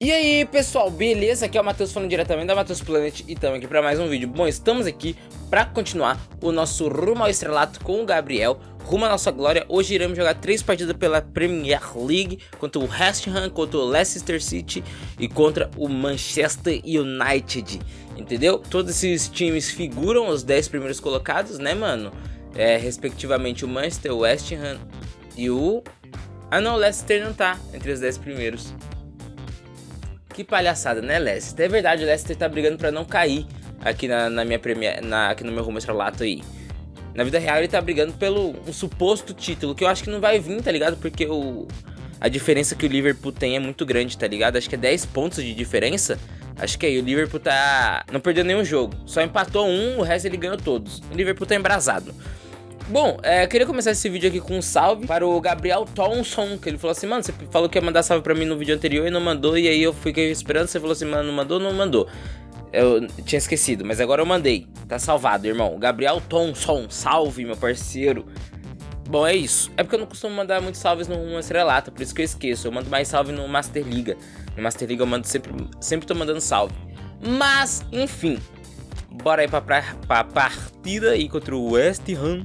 E aí pessoal, beleza? Aqui é o Matheus falando diretamente da Matheus Planet e estamos aqui para mais um vídeo. Bom, estamos aqui para continuar o nosso rumo ao estrelato com o Gabriel, rumo à nossa glória. Hoje iremos jogar 3 partidas pela Premier League, contra o West Ham, contra o Leicester City e contra o Manchester United, entendeu? Todos esses times figuram os 10 primeiros colocados, né mano? Respectivamente o Manchester, o West Ham e o... Ah não, o Leicester não tá entre os 10 primeiros. Que palhaçada, né, Leicester? É verdade, o Leicester tá brigando pra não cair aqui aqui no meu rumo estrelato aí. Na vida real ele tá brigando pelo um suposto título, que eu acho que não vai vir, tá ligado? Porque a diferença que o Liverpool tem é muito grande, tá ligado? Acho que é 10 pontos de diferença. Acho que aí o Liverpool tá... não perdeu nenhum jogo. Só empatou um, o resto ele ganhou todos. O Liverpool tá embrasado. Bom, eu queria começar esse vídeo aqui com um salve para o Gabriel Thompson, que ele falou assim, mano, você falou que ia mandar salve pra mim no vídeo anterior e não mandou, e aí eu fiquei esperando, você falou assim, mano, não mandou, não mandou. Eu tinha esquecido, mas agora eu mandei, tá salvado, irmão. Gabriel Thompson, salve, meu parceiro. Bom, é isso, é porque eu não costumo mandar muitos salves no estrelata, por isso que eu esqueço, eu mando mais salve no Master Liga. No Master Liga eu mando sempre tô mandando salve. Mas, enfim, bora aí pra partida aí contra o West Ham.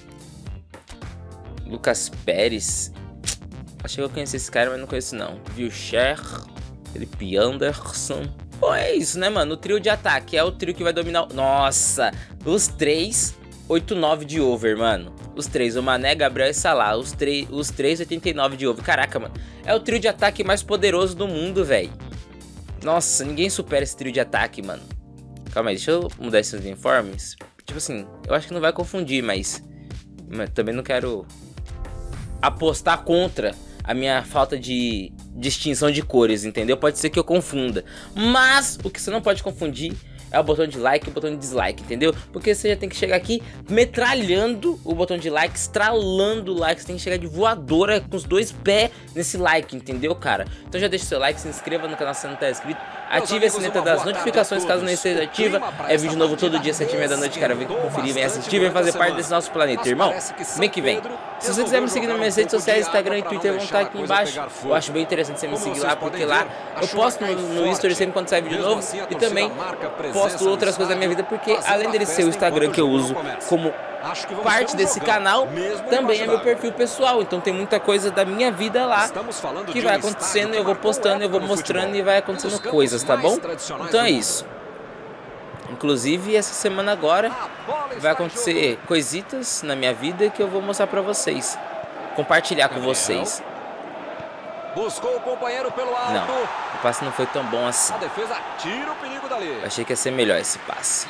Lucas Pérez. Achei que eu conhecia esse cara, mas não conheço não. Wilshere, Felipe Anderson. Bom, é isso, né, mano? O trio de ataque é o trio que vai dominar... Nossa! Os três, 8-9 de over, mano. Os três, o Mané, Gabriel e Salah. Os três, 89 de over. Caraca, mano. É o trio de ataque mais poderoso do mundo, velho. Nossa, ninguém supera esse trio de ataque, mano. Calma aí, deixa eu mudar esses uniformes. Tipo assim, eu acho que não vai confundir, mas também não quero... apostar contra a minha falta de distinção de cores, entendeu? Pode ser que eu confunda, mas o que você não pode confundir é o botão de like e o botão de dislike, entendeu? Porque você já tem que chegar aqui metralhando o botão de like, estralando o like, você tem que chegar de voadora com os 2 pés nesse like, entendeu, cara? Então já deixa o seu like, se inscreva no canal se não tá inscrito, ative a sineta das notificações caso não esteja ativa, é vídeo novo todo dia, 7h30 da noite, cara, vem conferir, vem assistir, vem fazer parte desse nosso planeta, irmão, vem que vem. Se você quiser me seguir nas minhas redes sociais, Instagram e Twitter vão estar aqui embaixo, eu acho bem interessante você me seguir lá, porque lá eu posto no History sempre quando sai vídeo novo, e também posto outras coisas da minha vida, porque além dele ser o Instagram que eu uso como parte desse canal, também é meu perfil pessoal, então tem muita coisa da minha vida lá que vai acontecendo, eu vou postando, eu vou mostrando e vai acontecendo coisas, tá bom? Então é isso. Inclusive essa semana agora vai acontecer coisitas na minha vida que eu vou mostrar pra vocês, compartilhar com vocês. Buscou o companheiro pelo alto. Não, o passe não foi tão bom assim. A defesa tira o perigo dali. Achei que ia ser melhor esse passe.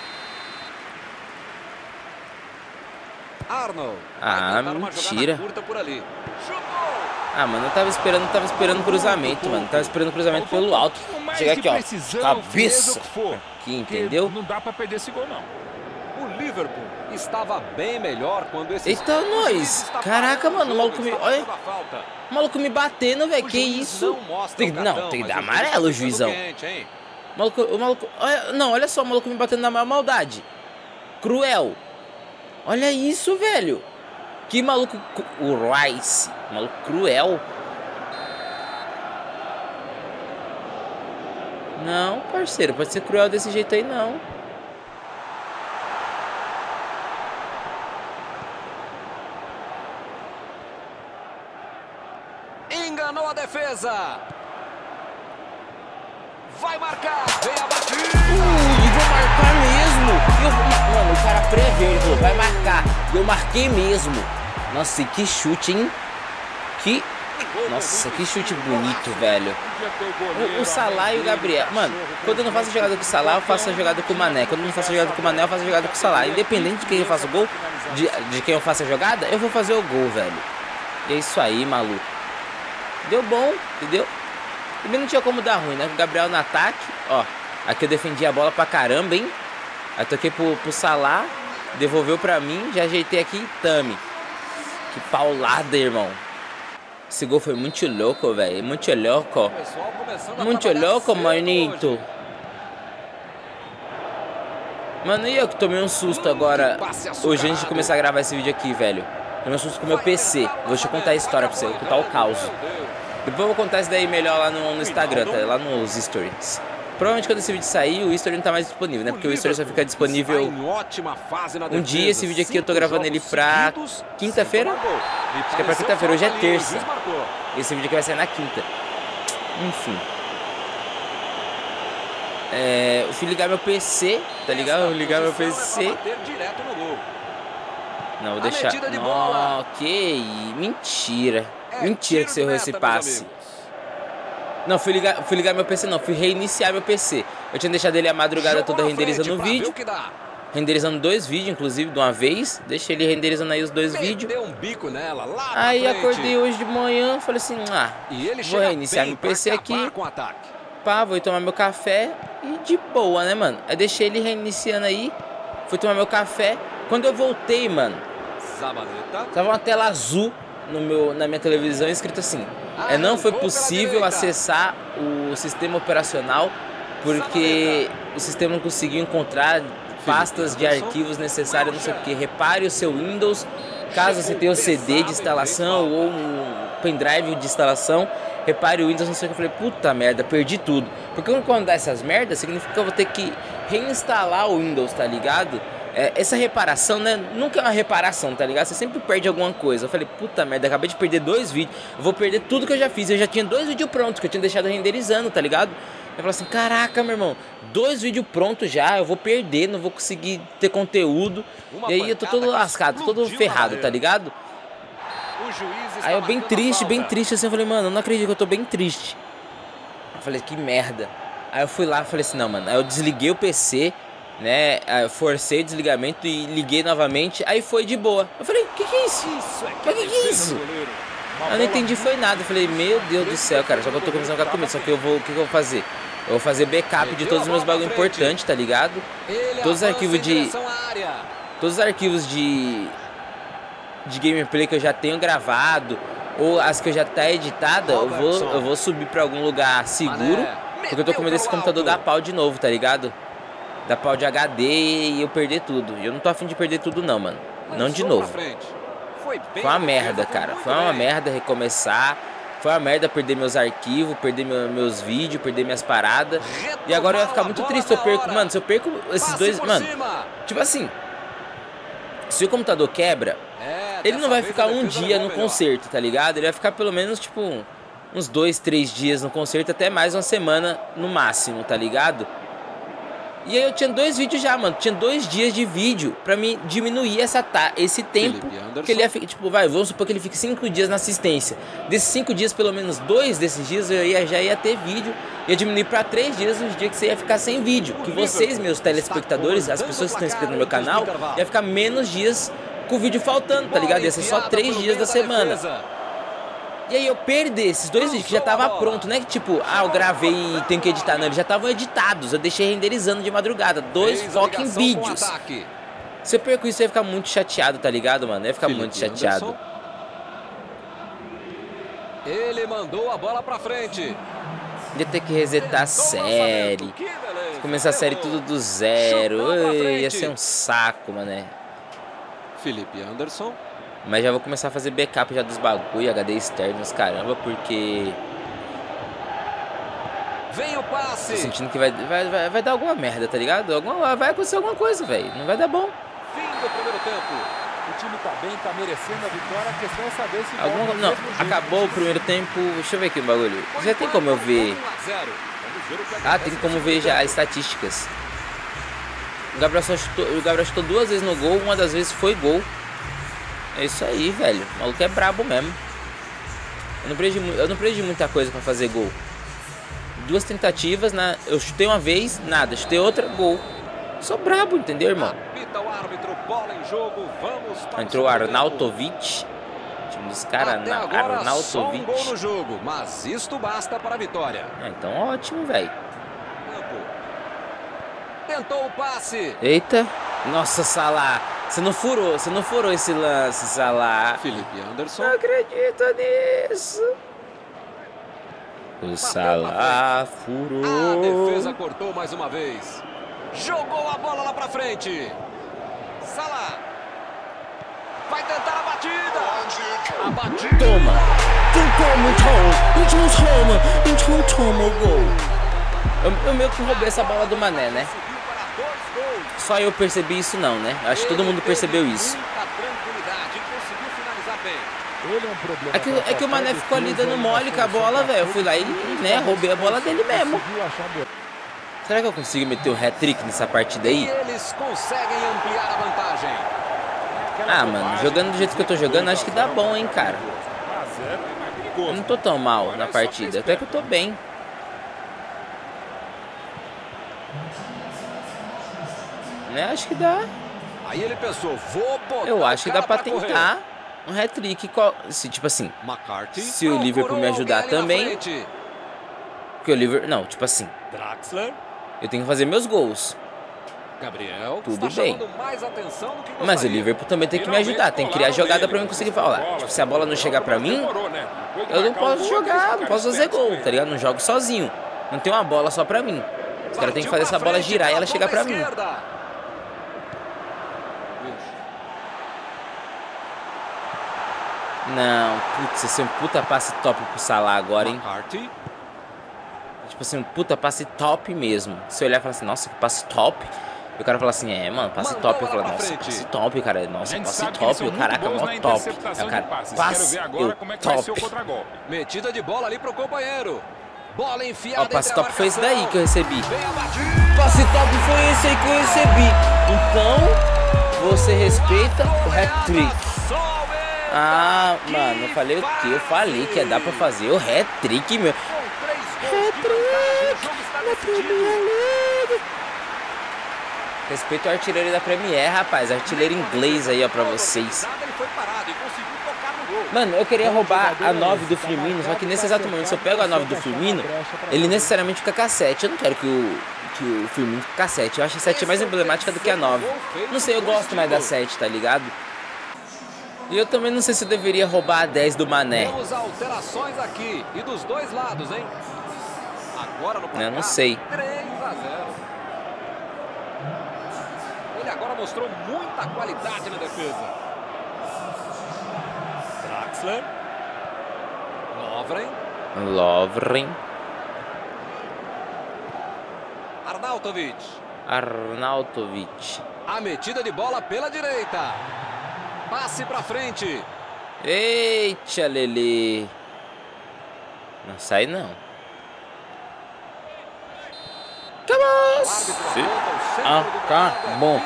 Arnold. Ah, mentira. Ah, mano, eu tava esperando cruzamento, mano. Tava esperando cruzamento pelo alto. Chegar aqui, ó, cabeça. Aqui, entendeu? Não dá pra perder esse gol, não. O Liverpool estava bem melhor quando esse... Eita, nós. Caraca, mano, o maluco me... Olha, o maluco me batendo, velho. Que isso? Tem que dar amarelo, juizão. O maluco... Olha, não, olha só, o maluco me batendo na maior maldade. Cruel. Olha isso, velho. Que maluco... O Rice. Maluco cruel. Não, parceiro. Pode ser cruel desse jeito aí, não. Enganou a defesa. Vai marcar. Vem a batida. Vou marcar mesmo. Mano, o cara preveu, ele falou, vai marcar. Eu marquei mesmo. Nossa, e que chute, hein? Nossa, que chute bonito, velho. O Salah e o Gabriel. Mano, quando eu não faço a jogada com o Salah, eu faço a jogada com o Mané. Quando eu não faço a jogada com o Mané, eu faço a jogada com o Salah. Independente de quem eu faço o gol, de quem eu faço a jogada, eu vou fazer o gol, velho. E é isso aí, maluco. Deu bom, entendeu? Também não tinha como dar ruim, né? O Gabriel no ataque, ó. Aqui eu defendi a bola pra caramba, hein? Aí toquei pro Salah, devolveu pra mim, já ajeitei aqui, tame. Que paulada, irmão. Esse gol foi muito louco, velho. Muito louco. Muito louco, manito. Mano, e eu que tomei um susto agora, hoje antes de começar a gravar esse vídeo aqui, velho. Tomei um susto com o meu PC. Vou te contar a história pra você, vou contar o caos. Depois eu vou contar isso daí melhor lá no Instagram, tá? Lá nos stories. Provavelmente quando esse vídeo sair, o history não tá mais disponível, né? Porque o history só fica disponível um dia. Esse vídeo aqui eu tô gravando ele pra quinta-feira. Acho que é pra quinta-feira, hoje é terça. Esse vídeo aqui vai sair na quinta. Enfim. Eu fui ligar meu PC, tá ligado? Eu vou ligar meu PC. Não, vou deixar... Não, ok. Mentira. Mentira que você errou esse passe. Não, fui ligar meu PC não, fui reiniciar meu PC. Eu tinha deixado ele a madrugada toda renderizando o vídeo. Renderizando 2 vídeos, inclusive, de uma vez. Deixei ele renderizando aí os 2 vídeos. Aí acordei hoje de manhã, falei assim, vou reiniciar meu PC aqui. Pá, vou ir tomar meu café e de boa, né, mano? Aí deixei ele reiniciando aí, fui tomar meu café. Quando eu voltei, mano, tava uma tela azul na minha televisão escrito assim: não foi possível acessar o sistema operacional porque o sistema não conseguiu encontrar pastas de arquivos necessárias, não sei o que. Repare o seu Windows, caso você tenha um CD de instalação ou um pendrive de instalação, repare o Windows, não sei o que. Eu falei, puta merda, perdi tudo. Porque quando dá essas merdas, significa que eu vou ter que reinstalar o Windows, tá ligado? Essa reparação, né, nunca é uma reparação, tá ligado? Você sempre perde alguma coisa. Eu falei, puta merda, acabei de perder 2 vídeos. Eu vou perder tudo que eu já fiz. Eu já tinha 2 vídeos prontos que eu tinha deixado renderizando, tá ligado? Eu falei assim, caraca, meu irmão, 2 vídeos prontos já, eu vou perder, não vou conseguir ter conteúdo. E aí eu tô todo lascado, todo ferrado, tá ligado? Aí eu bem triste assim, eu falei, mano, eu não acredito que eu tô bem triste. Eu falei, que merda. Aí eu fui lá e falei assim, não, mano, aí eu desliguei o PC, né, eu forcei o desligamento e liguei novamente, aí foi de boa. Eu falei, que é isso? Mas que é isso? Eu não entendi, foi nada. Eu falei, meu Deus do céu, cara, só que eu tô começando a ficar com medo. Só que o que eu vou fazer? Eu vou fazer backup de todos os meus bagulho importantes, tá ligado? Todos os arquivos de gameplay que eu já tenho gravado, ou as que eu já tá editada, eu vou subir pra algum lugar seguro, porque eu tô com medo desse computador dar pau de novo, tá ligado? Dar pau de HD e eu perder tudo. E eu não tô afim de perder tudo não, mano. Não de novo. Foi uma merda, cara. Foi uma merda recomeçar. Foi uma merda perder meus arquivos, perder meus vídeos, perder minhas paradas. E agora eu ia ficar muito triste se eu perco, mano. Se eu perco esses 2, mano. Tipo assim, se o computador quebra, ele não vai ficar um dia no conserto, tá ligado? Ele vai ficar pelo menos, tipo, uns 2, 3 dias no conserto, até mais uma semana no máximo, tá ligado? E aí eu tinha 2 vídeos já, mano. Tinha 2 dias de vídeo pra me diminuir esse tempo que ele ia ficar. Tipo, vamos supor que ele fique 5 dias na assistência. Desses 5 dias, pelo menos 2 desses dias eu já ia ter vídeo. Ia diminuir pra 3 dias os dias que você ia ficar sem vídeo. Que vocês, meus telespectadores, as pessoas que estão inscritas no meu canal, ia ficar menos dias com o vídeo faltando, tá ligado? Ia ser só 3 dias da semana. E aí eu perdi esses 2 vídeos que já tava pronto, né? Que tipo, eu gravei e tenho que editar. Não, eles já estavam editados. Eu deixei renderizando de madrugada. 2 fucking vídeos. Se eu perco isso, eu ia ficar muito chateado, tá ligado, mano? Eu ia ficar muito chateado. Ele mandou a bola pra frente. Ia ter que resetar a série. Começar a série tudo do zero. Ia ser um saco, mané. Felipe Anderson. Mas já vou começar a fazer backup já dos bagulho, HD externos, caramba, porque... Vem o passe. Tô sentindo que vai dar alguma merda, tá ligado? Vai acontecer alguma coisa, velho. Não vai dar bom. Fim do primeiro tempo. O time tá bem, tá merecendo a vitória. A questão é saber se... Não, acabou o primeiro tempo. Deixa eu ver aqui o bagulho. Já tem como eu ver... Tem como ver já as estatísticas. O Gabriel chutou 2 vezes no gol, uma das vezes foi gol. É isso aí, velho. O maluco é brabo mesmo. Eu não preciso de muita coisa pra fazer gol. 2 tentativas, eu chutei uma vez, nada. Chutei outra, gol. Sou brabo, entendeu, irmão? Entrou o Arnautovic. O time dos caras, Arnautovic. Gol no jogo, mas isto basta para a vitória. Então ótimo, velho. Tentou o passe. Eita. Nossa, Salah. Você não furou esse lance, Salah. Felipe Anderson. Não acredito nisso. O Salah furou. A defesa cortou mais uma vez. Jogou a bola lá pra frente. Salah. Vai tentar a batida. Toma. Eu meio que roubei essa bola do Mané, né? Só eu percebi isso não, né? Acho que todo mundo percebeu isso. É que o Mané ficou ali dando mole com a bola, velho. Eu fui lá e, né, roubei a bola dele mesmo. Será que eu consigo meter o hat-trick nessa partida aí? Eles conseguem ampliar a vantagem. Ah, mano, jogando do jeito que eu tô jogando, acho que dá bom, hein, cara. Eu não tô tão mal na partida, até que eu tô bem. Né, acho que dá. Aí ele pensou, vou botar. Eu acho que dá pra tentar um hat-trick. Se, tipo assim, se o Liverpool me ajudar também. Porque o Liverpool... Não, tipo assim, eu tenho que fazer meus gols. Gabriel, tudo bem. Que mas o Liverpool também tem que me ajudar. Tem que criar jogada pra mim conseguir falar. Tipo, se a bola não chegar pra mim, eu não posso jogar, não posso fazer gol, tá ligado? Não jogo sozinho. Não tem uma bola só pra mim. Os caras têm que fazer essa bola girar e ela chegar pra mim. Não, putz, esse é um puta passe top pro Salah agora, hein? Tipo assim, um puta passe top mesmo. Se eu olhar e falar assim, nossa, que passe top. E o cara fala assim, é, mano, passe top. Eu falo, nossa, passe top, cara. Nossa, passe top. O caraca, mó top. Aí o cara, passe, eu top. Metida de bola ali pro companheiro. Bola enfiada. Ó, passe top foi esse daí que eu recebi. Passe top foi esse aí que eu recebi. Então, você respeita o hat-trick. Ah, mano, eu falei o quê? Eu falei que ia dar pra fazer o hat-trick, meu. Hat-trick na Premier League. Respeito o artilheiro da Premier, rapaz. Artilheiro inglês aí, ó, pra vocês. Mano, eu queria roubar a 9 do Firmino, só que nesse exato momento, se eu pego a 9 do Firmino, ele necessariamente fica com a 7. Eu não quero que o Firmino fique com a 7. Eu acho a 7 mais emblemática do que a 9. Não sei, eu gosto mais da 7, tá ligado? E eu também não sei se eu deveria roubar a 10 do Mané. Temos alterações aqui e dos dois lados, hein? Agora no placar, eu não sei. 3-0. Ele agora mostrou muita qualidade na defesa. Draxler. Lovren. Arnautovic. A metida de bola pela direita. Passe pra frente. Eita, Lele. Não sai, não. Acabou.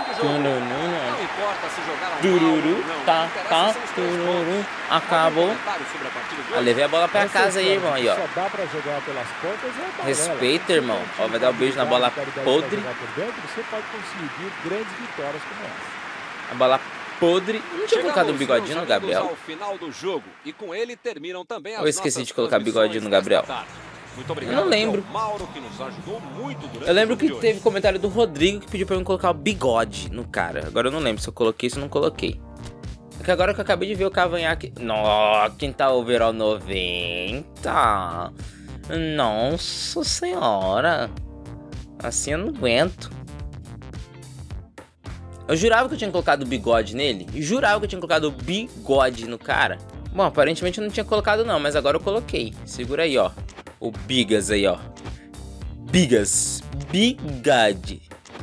Acabou. Levei a bola pra casa aí, irmão. Aí, ó. Respeita, irmão. Ó, vai dar um beijo na bola podre. A bola podre. Não tinha colocado um bigodinho no Gabriel? Eu esqueci de colocar bigodinho no Gabriel. Eu não lembro. Eu lembro que teve comentário do Rodrigo que pediu pra eu colocar o bigode no cara. Agora eu não lembro se eu coloquei ou se eu não coloquei. Porque agora que eu acabei de ver o cavanhaque. Nossa, quem tá overall 90? Nossa senhora. Assim eu não aguento. Eu jurava que eu tinha colocado o bigode nele. E jurava que eu tinha colocado o bigode no cara. Bom, aparentemente eu não tinha colocado não, mas agora eu coloquei. Segura aí, ó. O Bigas aí, ó. Bigas. Bigade.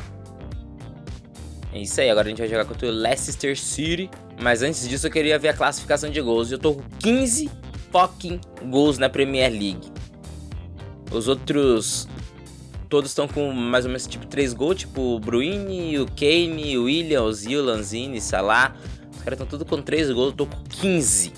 É isso aí, agora a gente vai jogar contra o Leicester City. Mas antes disso eu queria ver a classificação de gols. Eu tô com 15 fucking gols na Premier League. Os outros... todos estão com mais ou menos tipo 3 gols. Tipo o Bruine, o Kane, o William, o Zil, Lanzini, Salah. Os caras estão tudo com 3 gols. Eu tô com 15.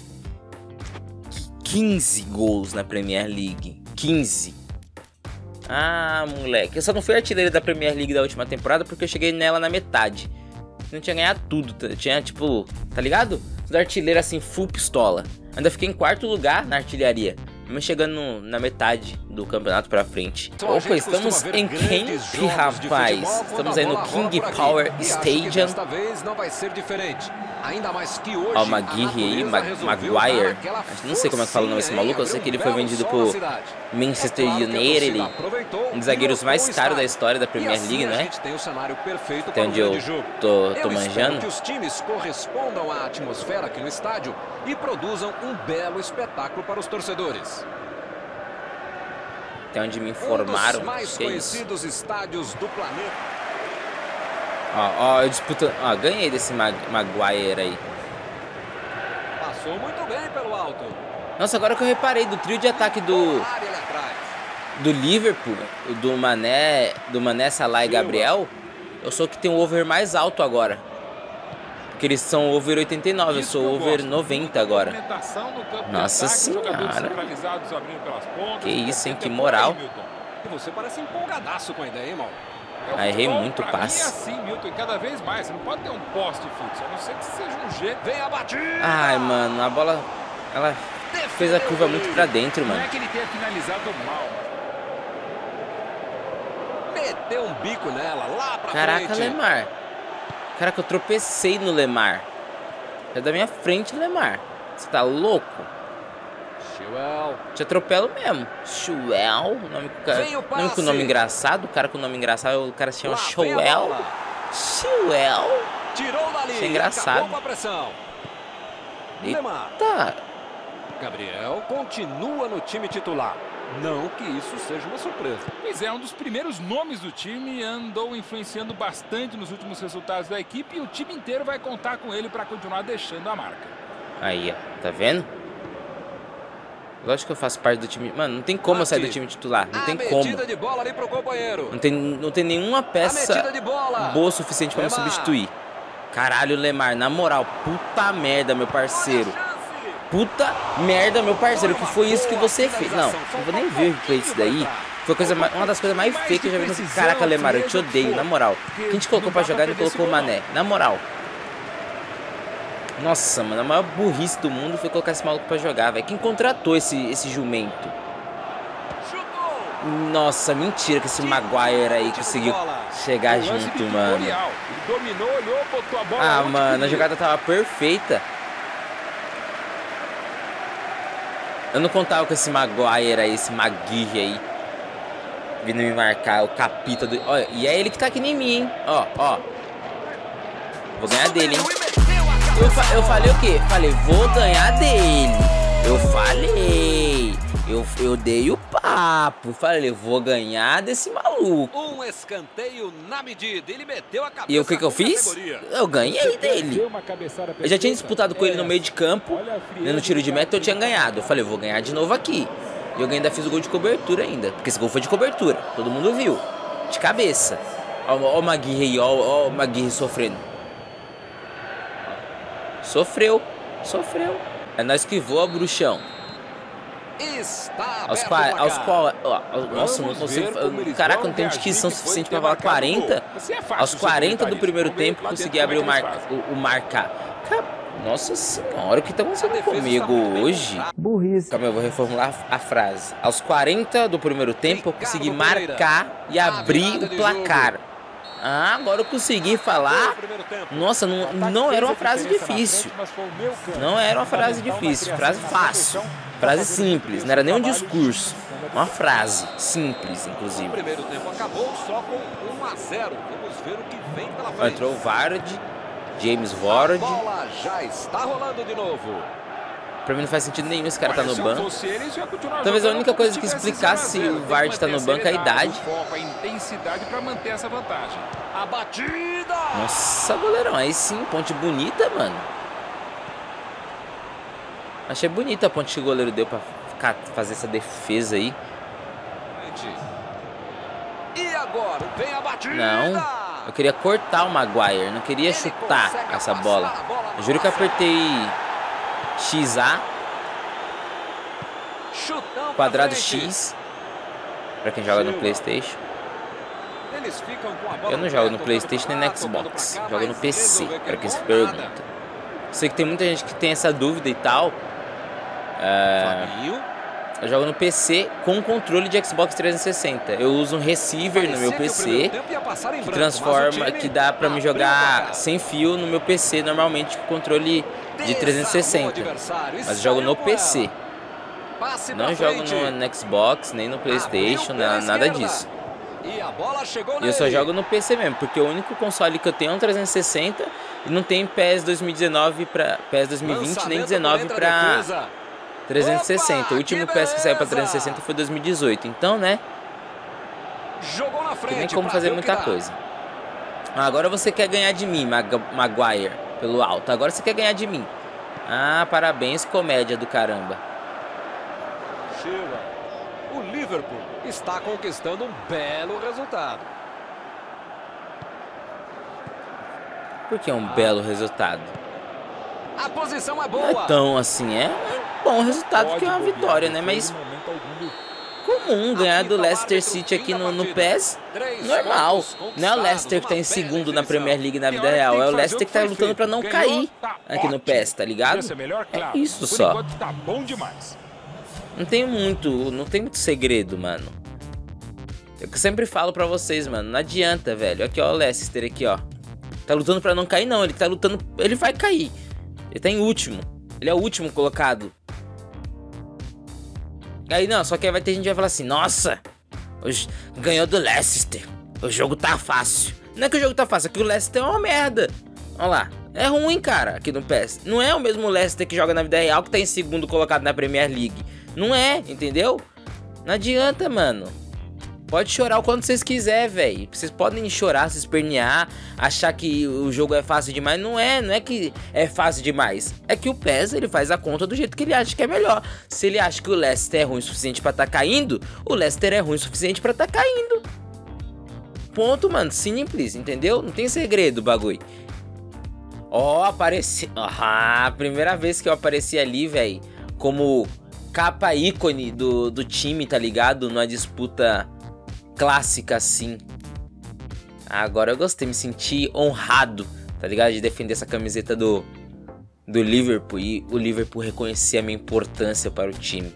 15 gols na Premier League. 15. Ah, moleque. Eu só não fui artilheiro da Premier League da última temporada porque eu cheguei nela na metade. Não tinha ganhado tudo. Tinha, tipo, tá ligado? Tudo artilheiro assim, full pistola. Ainda fiquei em 4º lugar na artilharia. Mas chegando na metade do campeonato pra frente. Opa, estamos em Camp, rapaz. Estamos aí no King Power Stadium. Desta vez não vai ser diferente. Ainda mais que hoje. Ó, o Maguire aí, Maguire. Não sei como é que fala o nome desse maluco. Eu sei que ele foi vendido pro Manchester United. Um dos zagueiros mais caros da história da Premier League, não é? Até onde eu tô manjando. Que os times correspondam à atmosfera aqui no estádio e produzam um belo espetáculo para os torcedores. Até onde me informaram. Um dos mais conhecidos estádios do planeta. Ó, eu disputando. Ó, ganhei desse Maguire aí. Passou muito bem pelo alto. Nossa, agora que eu reparei do trio de ataque do Liverpool, do Mané, Salah e Gabriel, eu sou o que tem o over mais alto agora. Porque eles são over 89, eu sou over 90 agora. Nossa senhora. Que isso, hein? Que moral. E você parece empolgadaço com a ideia, hein, Mal? Aí errei muito o passe. Assim, Milton, cada vez mais. Você não pode ter um poste fixo, a não ser que seja um G. Vem a batida! Ai, mano, a bola... Ela fez a curva muito pra dentro, mano. Não é que ele tenha finalizado mal. Meteu um bico nela, lá pra Caraca, frente. Lemar. Caraca, eu tropecei no Lemar. É da minha frente, Lemar. Você tá louco? Chilwell. Te atropelo mesmo. Chilwell, nome com nome engraçado. O cara com nome engraçado, o cara se chama Chilwell. Chilwell. Tirou dali. Achei engraçado. Com a pressão. Eita. Gabriel continua no time titular. Não que isso seja uma surpresa. Pois é, um dos primeiros nomes do time, andou influenciando bastante nos últimos resultados da equipe e o time inteiro vai contar com ele para continuar deixando a marca. Aí, ó, tá vendo? Lógico que eu faço parte do time. Mano, não tem como eu sair do time titular. Não tem como. De bola ali pro companheiro. Não tem nenhuma peça boa o suficiente pra me substituir. Caralho, Lemar, na moral, puta merda, meu parceiro. Puta merda, meu parceiro, que foi isso que você fez? Não, não vou nem ver o replay disso daí. Foi uma das coisas mais feias que eu já vi no... Caraca, Lemar, eu te odeio, na moral. Quem te colocou pra jogar, ele colocou o Mané, na moral. Nossa, mano, a maior burrice do mundo foi colocar esse maluco pra jogar, velho. Quem contratou esse jumento? Nossa, mentira que esse Maguire aí conseguiu chegar junto, mano. Ah, mano, a jogada tava perfeita. Eu não contava com esse Maguire aí, esse Maguire aí, vindo me marcar, o capita do... Olha, e é ele que tá aqui em mim, hein? Ó, ó. Vou ganhar dele, hein? Eu falei o quê? Falei, vou ganhar dele. Eu falei. Eu dei o papo. Falei, vou ganhar desse maluco. Um escanteio na medida. Ele meteu a cabeça. E o que eu fiz? Eu ganhei dele. Eu já tinha disputado com ele no meio de campo. No tiro de meta eu tinha ganhado. Eu falei, vou ganhar de novo aqui. E eu ainda fiz o gol de cobertura ainda. Porque esse gol foi de cobertura. Todo mundo viu. De cabeça. Ó o Maguire aí. Ó o Maguire sofrendo. Sofreu. É nós que voa, bruxão. Nossa, não consigo. Caraca, não tenho disquisição suficiente pra falar 40. Aos 40 do primeiro tempo, consegui abrir o marcar. Nossa senhora, o que tá acontecendo comigo hoje? Burrice. Calma, eu vou reformular a frase. Aos 40 do primeiro tempo, eu consegui marcar e abrir o placar. Ah, agora eu consegui falar. Nossa, não era uma frase difícil. Não era uma frase difícil. Frase fácil. Frase simples. Não era nem um discurso. Uma frase simples, inclusive. O primeiro tempo acabou só com 1-0. Vamos ver o que vem pela frente. Entrou o Vardy. James Vardy. A bola já está rolando de novo. Pra mim não faz sentido nenhum esse cara tá no banco. Talvez a única coisa que explicasse se o Vardy tá no banco é a idade. A intensidade para manter essa vantagem. A batida! Nossa, goleirão, aí sim, ponte bonita, mano. Achei bonita a ponte que o goleiro deu pra fazer essa defesa aí. E agora vem a batida! Não, eu queria cortar o Maguire, não queria chutar essa bola. Eu juro que eu apertei XA, quadrado X, pra quem joga no PlayStation. Eu não jogo no PlayStation nem no Xbox, jogo no PC, pra quem se pergunta. Sei que tem muita gente que tem essa dúvida e tal. Eu jogo no PC com controle de Xbox 360. Eu uso um receiver no meu PC que transforma, que dá pra me jogar sem fio no meu PC normalmente com controle de 360. Mas eu jogo no PC. Não jogo no Xbox, nem no PlayStation, nada disso. E eu só jogo no PC mesmo, porque o único console que eu tenho é um 360 e não tem PES 2019 para PES 2020 nem 19 para 360. O último PES que saiu para 360 foi 2018. Então, né? Tem nem como fazer muita coisa. Agora você quer ganhar de mim, Maguire, pelo alto. Agora você quer ganhar de mim. Ah, parabéns, comédia do caramba. O Liverpool está conquistando um belo resultado. Por que é um belo resultado? A posição é Não é boa. tão assim, é um bom resultado que é uma vitória, né? Mas comum ganhar do Leicester City aqui no PES, normal. Não é o Leicester que tá em segundo na Premier League na vida real, é o Leicester que tá lutando pra não cair aqui no PES, tá ligado? É isso só. Não tem muito segredo, mano. Eu sempre falo pra vocês, mano, não adianta, velho. Aqui, ó, o Leicester aqui, ó. Tá lutando pra não cair, não. Ele tá lutando... Ele vai cair. Ele tá em último. Ele é o último colocado. Aí, não, só que aí vai ter gente que vai falar assim, nossa, hoje ganhou do Leicester. O jogo tá fácil. Não é que o jogo tá fácil, é que o Leicester é uma merda. Olha lá. É ruim, cara, aqui no PES. Não é o mesmo Leicester que joga na vida real que tá em segundo colocado na Premier League. Não é, entendeu? Não adianta, mano. Pode chorar o quanto vocês quiserem, velho. Vocês podem chorar, se espernear, achar que o jogo é fácil demais. Não é que é fácil demais. É que o PES, ele faz a conta do jeito que ele acha que é melhor. Se ele acha que o Leicester é ruim o suficiente pra tá caindo, o Leicester é ruim o suficiente pra tá caindo. Ponto, mano. Simples, entendeu? Não tem segredo o bagulho. Ó, apareci... Ah, primeira vez que eu apareci ali, velho, como capa ícone do time, tá ligado? Numa disputa clássica assim. Agora eu gostei, me senti honrado, tá ligado? De defender essa camiseta do Liverpool e o Liverpool reconhecer a minha importância para o time.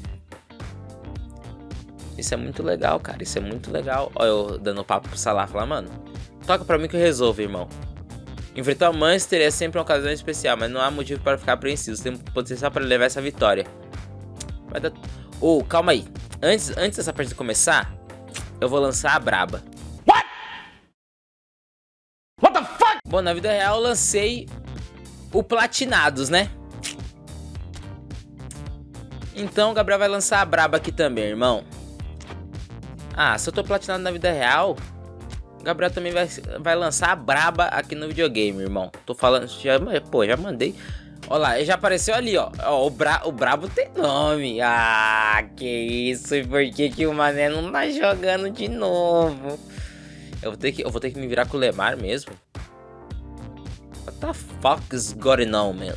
Isso é muito legal, cara, isso é muito legal. Olha eu dando papo pro Salah, falar, mano, toca pra mim que eu resolvo, irmão. Enfrentar o Manchester é sempre uma ocasião especial, mas não há motivo para ficar apreensivo. Tem potencial para levar essa vitória. Vai dar... Oh, calma aí. Antes dessa partida começar, eu vou lançar a braba. What the fuck? Bom, na vida real eu lancei o Platinados, né? Então o Gabriel vai lançar a braba aqui também, irmão. Ah, se eu tô platinado na vida real, o Gabriel também vai lançar a braba aqui no videogame, irmão. Tô falando, já mandei. Olha lá, já apareceu ali, ó. O brabo tem nome. Ah, que isso. E por que o Mané não tá jogando de novo? Eu vou ter que me virar com o Lemar mesmo. What the fuck is going on, man?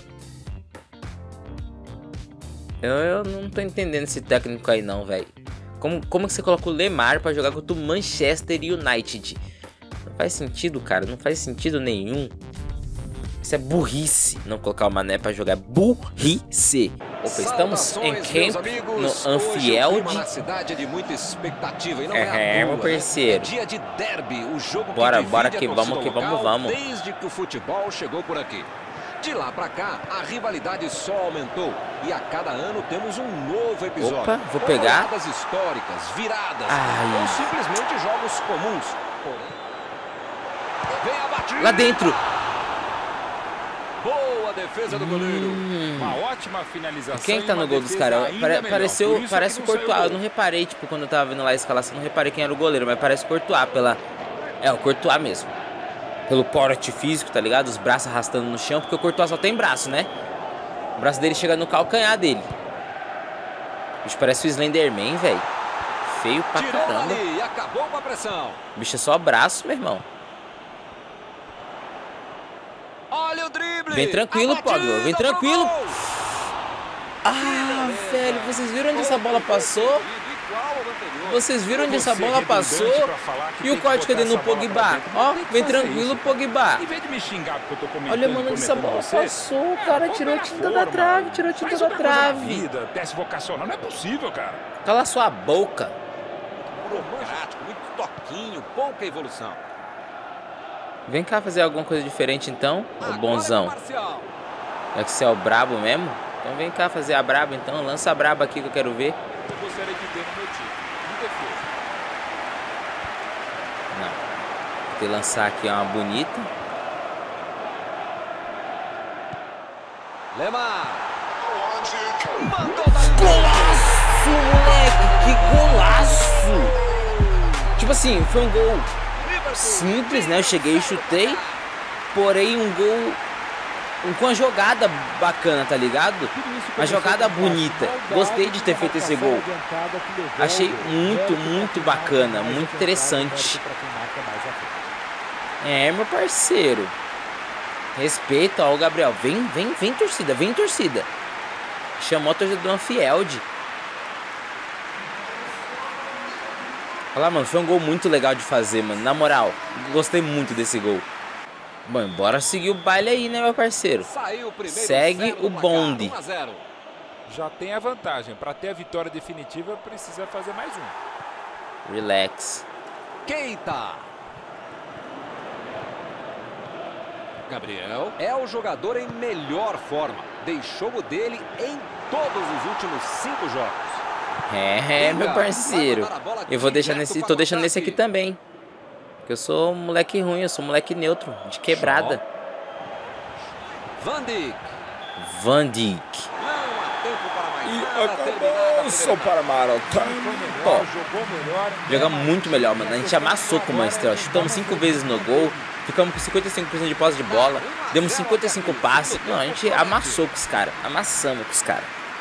Eu não tô entendendo esse técnico aí não, velho. Como que você coloca o Lemar pra jogar contra o Manchester United? Não faz sentido, cara. Não faz sentido nenhum. Isso é burrice, não colocar o Mané pra jogar. Burrice. Opa, estamos em camp no Anfield. Uma cidade de muita expectativa e não meu parceiro. É dia de derby, o jogo bora que vamos. Desde que o futebol chegou por aqui. De lá pra cá, a rivalidade só aumentou. E a cada ano temos um novo episódio. Opa, vou pegar. Goleadas históricas, viradas, ai, ou simplesmente jogos comuns. Vem a batida. Lá dentro. Boa defesa do goleiro. Uma ótima finalização. Quem que tá no gol dos caras? Parece o Courtois. Eu não reparei, tipo, quando eu tava vendo lá a escalação, não reparei quem era o goleiro, mas parece o Courtois pela... É, o Courtois mesmo. Pelo porte físico, tá ligado? Os braços arrastando no chão, porque o Courtois só tem braço, né? O braço dele chega no calcanhar dele. Bicho, parece o Slenderman, velho. Feio pra caramba. E acabou com a pressão. Bicho, é só braço, meu irmão. Olha o drible. Vem tranquilo, Pogba. Vem tranquilo. Ah, velho, vocês viram onde essa bola passou? Vocês viram onde essa bola passou? E o corte cadê no Pogba? Ó, vem tranquilo, Pogba. Em vez de me xingar porque eu tô comentando, Olha, mano, onde essa bola passou, o cara tirou a tinta da trave, tirou a tinta da trave. Teste vocacional, não é possível, cara. Cala sua boca. Burocrático, muito toquinho, pouca evolução. Vem cá fazer alguma coisa diferente então, ô bonzão. Já que você é o brabo mesmo, então vem cá fazer a braba então. Lança a braba aqui que eu quero ver. Eu gostaria de ter no meu time. De defesa. Não. Vou ter que lançar aqui uma bonita. Lemar. Golaço, moleque! Que golaço! Tipo assim, foi um gol simples, né? Eu cheguei e chutei. Porém, um gol com uma jogada bacana, tá ligado? Uma jogada bonita. Gostei de ter feito esse gol. Achei muito bacana, muito interessante. É, meu parceiro. Respeito ao Gabriel. Vem, torcida, vem, torcida. Chamou a torcida do Anfield. Olha lá, mano, foi um gol muito legal de fazer, mano. Na moral, gostei muito desse gol. Bom, bora seguir o baile aí, né, meu parceiro? Segue o bonde. Já tem a vantagem. Para ter a vitória definitiva, precisa fazer mais um. Relax. Keita. Gabriel é o jogador em melhor forma. Deixou o dele em todos os últimos 5 jogos. É, meu parceiro. Eu vou deixar nesse, tô deixando nesse aqui também. Porque eu sou um moleque ruim, eu sou um moleque neutro, de quebrada. Van Dijk. Van Dijk. Não há tempo para mais E nada. acabou só para maratona. Pô, joga muito melhor, mano. A gente amassou com o Manchester, ó. Chutamos 5 vezes no gol. Ficamos com 55% de posse de bola. Demos 55 passes. Não, a gente amassou com os caras. Amassamos com os caras.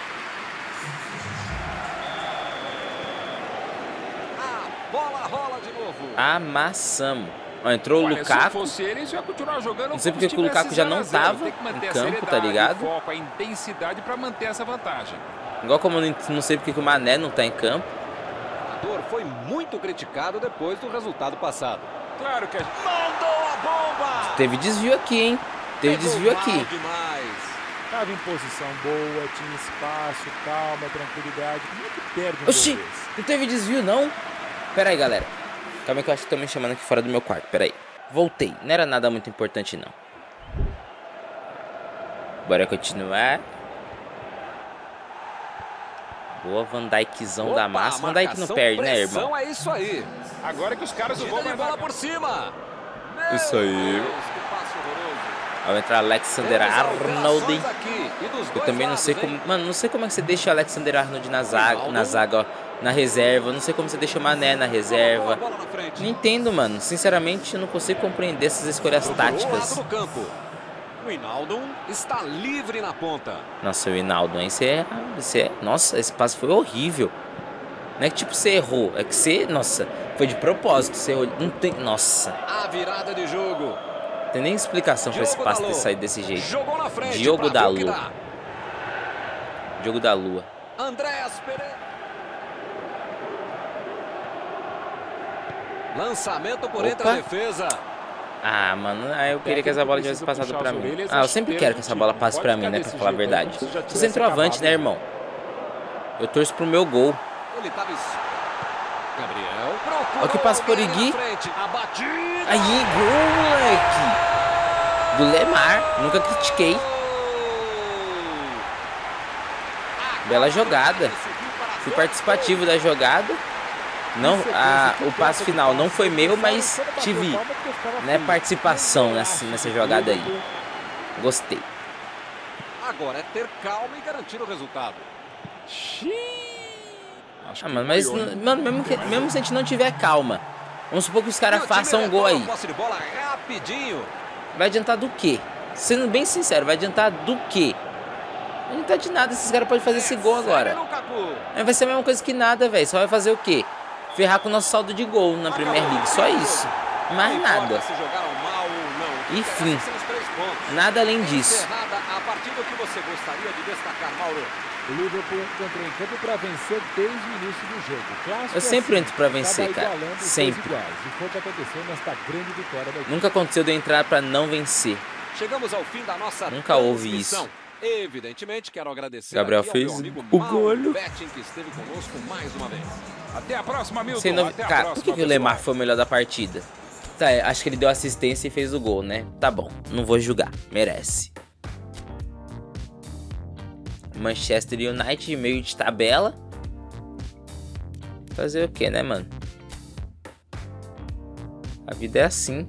A bola rola de novo. Amassamos. Ó, entrou o Lukaku. Não sei porque o Lukaku já não tava em campo, tá ligado? Foco, a intensidade para manter essa vantagem. Igual como eu não sei porque o Mané não tá em campo. O jogador foi muito criticado depois do resultado passado. Claro que a gente... Mandou a bomba! Teve desvio aqui, hein? Teve desvio aqui. Demais. Tava em posição boa, tinha espaço, calma, tranquilidade. Como é que perde um Oxi, gol desse? não teve desvio não? Pera aí, galera. Calma aí que eu acho que estão me chamando aqui fora do meu quarto. Pera aí. Voltei. Não era nada muito importante, não. Bora continuar. Boa, Van Dijkzão da massa. Van Dijk não perde, né, irmão? É isso aí. Agora que os caras vão Tira de bola por cima. Isso aí. Que passe horroroso. Vai entrar Alexander Arnold. Aqui, e dos Eu dois também não lados, sei hein? como... Mano, não sei como é que você deixa o Alexander Arnold na zaga, ó. Na reserva. Não sei como você deixa o Mané na reserva. Bola na frente. Não entendo, mano. Sinceramente, eu não consigo compreender essas escolhas táticas. Do campo. O Hinaldo está livre na ponta. Nossa, o Hinaldo, hein? Nossa, esse passe foi horrível. Não é que tipo você errou, é que você... Nossa, foi de propósito. Você errou. Não tem... Nossa. A virada de jogo. Não tem nem explicação pra esse passe ter saído desse jeito. Jogou na frente. Diogo da pra ver o que Lua. dá. Diogo da Lua. Andréas Pereira. Lançamento por entre a defesa. Ah, mano, eu queria que essa bola tivesse passado pra mim. Ah, eu sempre quero que essa bola passe pra mim, né, pra falar a verdade. Sou centroavante, né, irmão? Eu torço pro meu gol. Ele tava... Gabriel. Olha que passe por Igui. A batida. Aí, gol, moleque. Do Lemar, nunca critiquei. Bela jogada. Fui participativo da jogada. Não, o passe final não foi meu, mas tive, né, participação nessa jogada aí. Gostei. Agora é ter calma e garantir o resultado. Ah, mano, mas mano, mesmo se a gente não tiver calma, vamos supor que os caras façam um gol aí. Vai adiantar do quê? Sendo bem sincero, vai adiantar do quê? Não adianta de nada, esses caras podem fazer esse gol agora. Vai ser a mesma coisa que nada, velho. Só vai fazer o quê? Ferrar com o nosso saldo de gol na Premier League, só isso. Mais nada. Enfim, nada além disso. A partir do que você gostaria de destacar, Mauro? O Liverpool entrou em campo para vencer desde o início do jogo. Clássico Eu sempre assim, entro para vencer, acaba cara. igualando os Sempre. dois iguais. E foi o que aconteceu nesta grande vitória da equipe. Nunca aconteceu de eu entrar para não vencer. Chegamos ao fim da nossa Nunca houve transmissão. isso. Evidentemente, quero agradecer Gabriel aqui ao fez meu amigo o Mauro golo. Betting, que esteve conosco mais uma vez. Até a próxima, Milton. Sem novi- Até a Cara, próxima, por que o Lemar foi o melhor da partida? Tá, acho que ele deu assistência e fez o gol, né? Tá bom, não vou julgar, merece. Manchester United, meio de tabela. Fazer o que, né, mano? A vida é assim.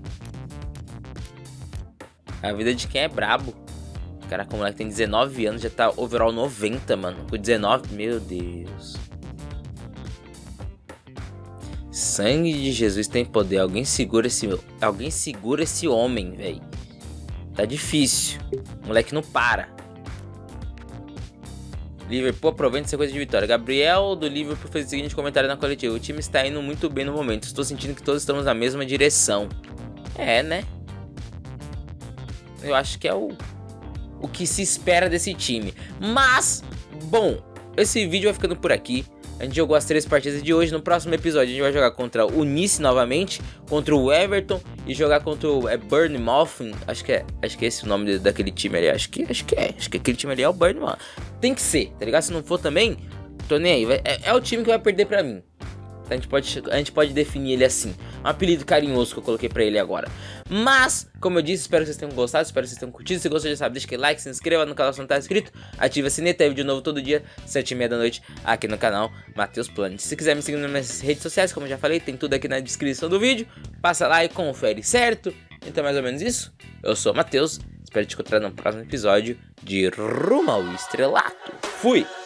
A vida de quem é brabo. Caraca, o moleque tem 19 anos, já tá overall 90, mano. Com 19, meu Deus. Sangue de Jesus tem poder. Alguém segura esse homem, velho. Tá difícil. O moleque não para. Liverpool aproveita sequência de vitória. Gabriel do Liverpool fez o seguinte comentário na coletiva: o time está indo muito bem no momento. Estou sentindo que todos estamos na mesma direção. É, né? Eu acho que é o que se espera desse time. Mas, bom, esse vídeo vai ficando por aqui. A gente jogou as 3 partidas de hoje. No próximo episódio a gente vai jogar contra o Nice novamente, contra o Everton e jogar contra o Bournemouth. Acho que é esse o nome daquele time ali. Acho que aquele time ali é o Bournemouth. Tem que ser, tá ligado? Se não for também, tô nem aí. É o time que vai perder pra mim. A gente pode definir ele assim. Um apelido carinhoso que eu coloquei pra ele agora. Mas, como eu disse, espero que vocês tenham gostado. Espero que vocês tenham curtido. Se gostou, já sabe, deixa aquele like, se inscreva no canal se não tá inscrito. Ative a sineta, tem vídeo novo todo dia, 7h30 da noite, aqui no canal Matheus Planet. Se quiser me seguir nas minhas redes sociais, como eu já falei, tem tudo aqui na descrição do vídeo. Passa lá e confere, certo? Então, mais ou menos isso. Eu sou o Matheus. Espero te encontrar no próximo episódio de Rumo ao Estrelato. Fui!